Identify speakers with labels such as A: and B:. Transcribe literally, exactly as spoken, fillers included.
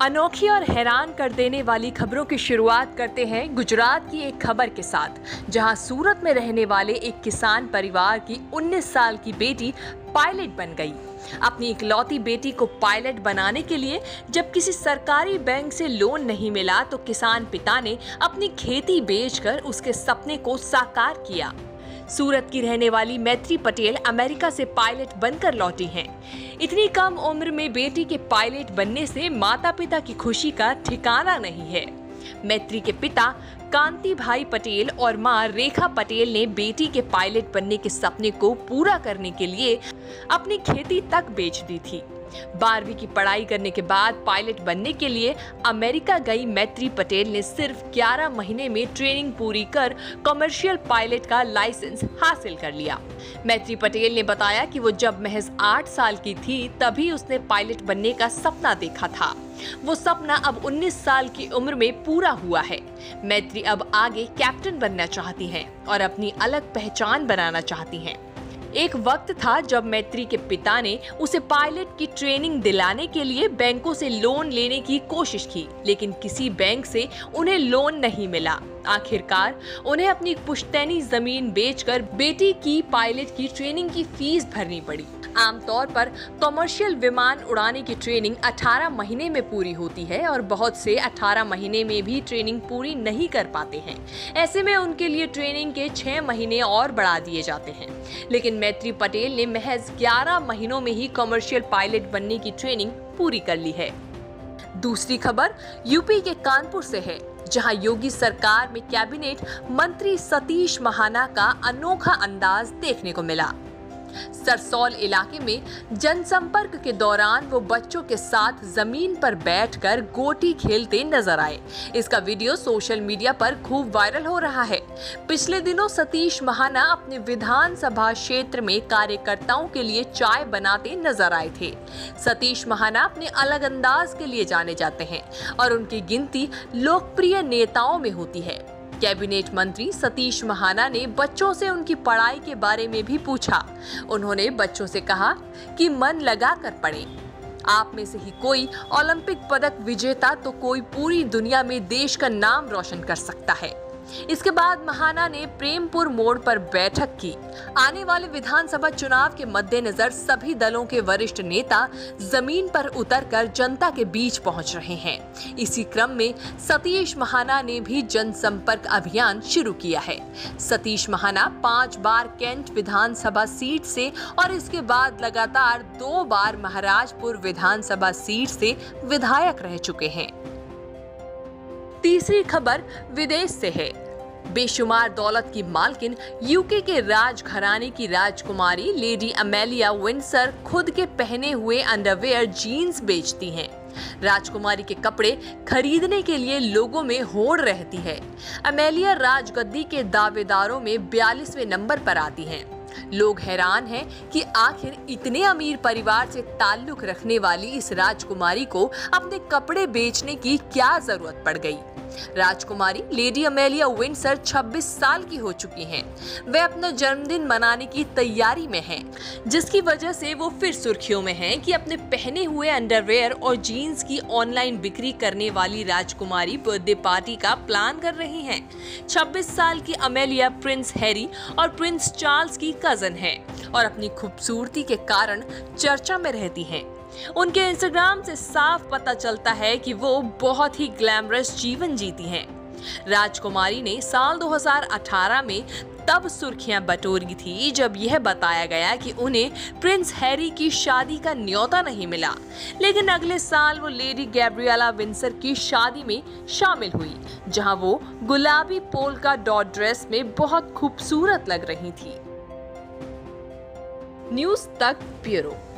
A: अनोखी और हैरान कर देने वाली खबरों की शुरुआत करते हैं गुजरात की एक खबर के साथ, जहां सूरत में रहने वाले एक किसान परिवार की उन्नीस साल की बेटी पायलट बन गई। अपनी इकलौती बेटी को पायलट बनाने के लिए जब किसी सरकारी बैंक से लोन नहीं मिला तो किसान पिता ने अपनी खेती बेचकर उसके सपने को साकार किया। सूरत की रहने वाली मैत्री पटेल अमेरिका से पायलट बनकर लौटी हैं। इतनी कम उम्र में बेटी के पायलट बनने से माता पिता की खुशी का ठिकाना नहीं है। मैत्री के पिता कांति भाई पटेल और मां रेखा पटेल ने बेटी के पायलट बनने के सपने को पूरा करने के लिए अपनी खेती तक बेच दी थी। बारहवीं की पढ़ाई करने के बाद पायलट बनने के लिए अमेरिका गई मैत्री पटेल ने सिर्फ ग्यारह महीने में ट्रेनिंग पूरी कर कमर्शियल पायलट का लाइसेंस हासिल कर लिया। मैत्री पटेल ने बताया कि वो जब महज आठ साल की थी तभी उसने पायलट बनने का सपना देखा था। वो सपना अब उन्नीस साल की उम्र में पूरा हुआ है। मैत्री अब आगे कैप्टन बनना चाहती हैं और अपनी अलग पहचान बनाना चाहती हैं। एक वक्त था जब मैत्री के पिता ने उसे पायलट की ट्रेनिंग दिलाने के लिए बैंकों से लोन लेने की कोशिश की, लेकिन किसी बैंक से उन्हें लोन नहीं मिला। आखिरकार उन्हें अपनी पुश्तैनी जमीन बेचकर बेटी की पायलट की ट्रेनिंग की फीस भरनी पड़ी। आमतौर पर कमर्शियल विमान उड़ाने की ट्रेनिंग अठारह महीने में पूरी होती है और बहुत से अठारह महीने में भी ट्रेनिंग पूरी नहीं कर पाते हैं। ऐसे में उनके लिए ट्रेनिंग के छह महीने और बढ़ा दिए जाते हैं, लेकिन मैत्री पटेल ने महज ग्यारह महीनों में ही कमर्शियल पायलट बनने की ट्रेनिंग पूरी कर ली है। दूसरी खबर यूपी के कानपुर से है, जहां योगी सरकार में कैबिनेट मंत्री सतीश महाना का अनोखा अंदाज देखने को मिला। सरसौल इलाके में जनसंपर्क के दौरान वो बच्चों के साथ जमीन पर बैठकर गोटी खेलते नजर आए। इसका वीडियो सोशल मीडिया पर खूब वायरल हो रहा है। पिछले दिनों सतीश महाना अपने विधानसभा क्षेत्र में कार्यकर्ताओं के लिए चाय बनाते नजर आए थे। सतीश महाना अपने अलग अंदाज के लिए जाने जाते हैं और उनकी गिनती लोकप्रिय नेताओं में होती है। कैबिनेट मंत्री सतीश महाना ने बच्चों से उनकी पढ़ाई के बारे में भी पूछा। उन्होंने बच्चों से कहा कि मन लगा कर पढ़ें। आप में से ही कोई ओलंपिक पदक विजेता तो कोई पूरी दुनिया में देश का नाम रोशन कर सकता है। इसके बाद महाना ने प्रेमपुर मोड़ पर बैठक की। आने वाले विधानसभा चुनाव के मद्देनजर सभी दलों के वरिष्ठ नेता जमीन पर उतरकर जनता के बीच पहुंच रहे हैं। इसी क्रम में सतीश महाना ने भी जनसंपर्क अभियान शुरू किया है। सतीश महाना पांच बार कैंट विधानसभा सीट से और इसके बाद लगातार दो बार महाराजपुर विधानसभा सीट से विधायक रह चुके हैं। तीसरी खबर विदेश से है। बेशुमार दौलत की मालकिन यूके के राजघराने की राजकुमारी लेडी अमेलिया विंडसर खुद के पहने हुए अंडरवेयर जीन्स बेचती हैं। राजकुमारी के कपड़े खरीदने के लिए लोगों में होड़ रहती है। अमेलिया राजगद्दी के दावेदारों में बयालीसवें नंबर पर आती हैं। लोग हैरान हैं कि आखिर इतने अमीर परिवार से ताल्लुक रखने वाली इस राजकुमारी को अपने कपड़े बेचने की क्या जरूरत पड़ गई। राजकुमारी लेडी अमेलिया विंडसर छब्बीस साल की हो चुकी हैं। वे अपना जन्मदिन मनाने की तैयारी में हैं, जिसकी वजह से वो फिर सुर्खियों में हैं कि अपने पहने हुए अंडरवेयर और जीन्स की ऑनलाइन बिक्री करने वाली राजकुमारी बर्थडे पार्टी का प्लान कर रही हैं। छब्बीस साल की अमेलिया प्रिंस हैरी और प्रिंस चार्ल्स की कजन है और अपनी खूबसूरती के कारण चर्चा में रहती हैं। उनके इंस्टाग्राम से साफ पता चलता है कि वो बहुत ही ग्लैमरस जीवन जीती हैं। राजकुमारी ने साल दो हज़ार अठारह में तब सुर्खियां बटोरी थी जब यह बताया गया कि उन्हें प्रिंस हैरी की शादी का न्योता नहीं मिला, लेकिन अगले साल वो लेडी गैब्रिएला विंडसर की शादी में शामिल हुई, जहां वो गुलाबी पोल्का डॉट ड्रेस में बहुत खूबसूरत लग रही थी। न्यूज़ तक ब्यूरो।